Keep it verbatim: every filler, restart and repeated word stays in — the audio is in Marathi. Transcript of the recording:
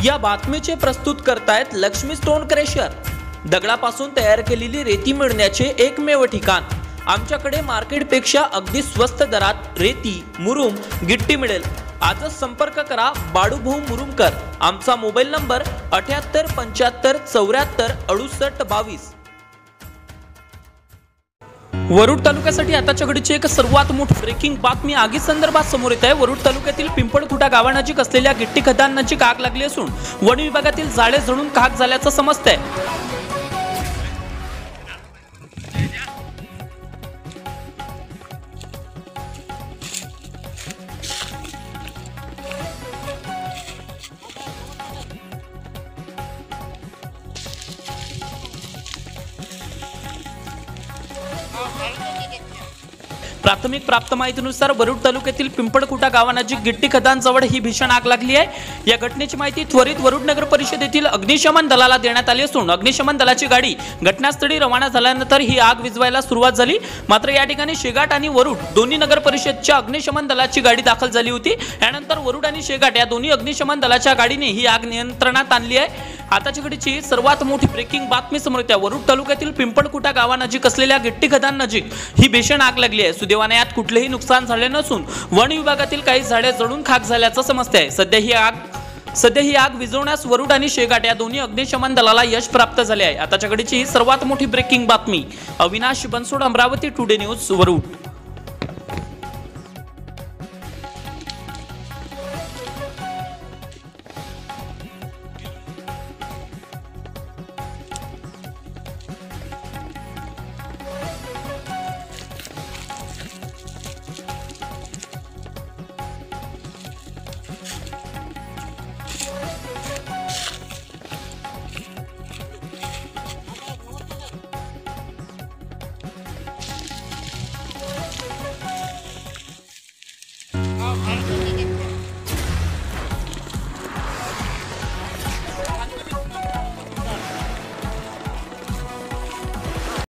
या बातमीचे प्रस्तुत करतायत लक्ष्मी स्टोन क्रेशर। दगडापासून तयार केलेली रेती मिळण्याचे एकमेव ठिकाण। आमच्याकडे मार्केटपेक्षा अगदी स्वस्त दरात रेती, मुरुम, गिट्टी मिळेल। आजच संपर्क करा बाळूभाऊ मुरुमकर। आमचा मोबाईल नंबर अठ्याहत्तर पंच्याहत्तर चौऱ्याहत्तर अडुसष्ट बावीस। वरुड तालुक्यासाठी आताच्या घडीची एक सर्वात मोठी ब्रेकिंग बातमी आगी संदर्भात समोर येत आहे। वरुड तालुक्यातील पिंपळखुटा गावानजीक असलेल्या गिट्टी खदानांची आग लागली असून वन विभागातील जाळे जळून खाक झाल्याचं समजतंय। प्राथमिक प्राप्त माहितीनुसार वरुड तालुक्यातील पिंपळखुटा गावानजीक गिट्टी खदानजवळ ही भीषण आग लागली आहे। या घटनेची माहिती त्वरित वरुड नगर परिषदेतील अग्निशमन दलाला देण्यात आली असून अग्निशमन दलाची गाडी घटनास्थळी रवाना झाल्यानंतर ही आग विझवायला सुरुवात झाली। मात्र या ठिकाणी शेगाट आणि वरुड दोन्ही नगर परिषदच्या अग्निशमन दलाची गाडी दाखल झाली होती। यानंतर वरुड आणि शेगाट या दोन्ही अग्निशमन दलाच्या गाडीने ही आग नियंत्रणात आणली आहे। आताच्या घडीची सर्वात मोठी ब्रेकिंग बातमी समोर येते। वरुड तालुक्यातील पिंपळखुटा गावानजीक असलेल्या गिट्टी खदानजीक ही भीषण आग लागली आहे। सुदैवाने यात कुठलेही नुकसान झाले नसून वन विभागातील काही झाडे जळून खाक झाल्याचं समजतंय। सध्या ही आग सध्या ही आग विझवण्यास वरुड आणि शेगाट या दोन्ही अग्निशमन दलाला यश प्राप्त झाले आहे। आताच्या घडीची सर्वात मोठी ब्रेकिंग बातमी। Avinash Bansod, Amravati today news, Warud.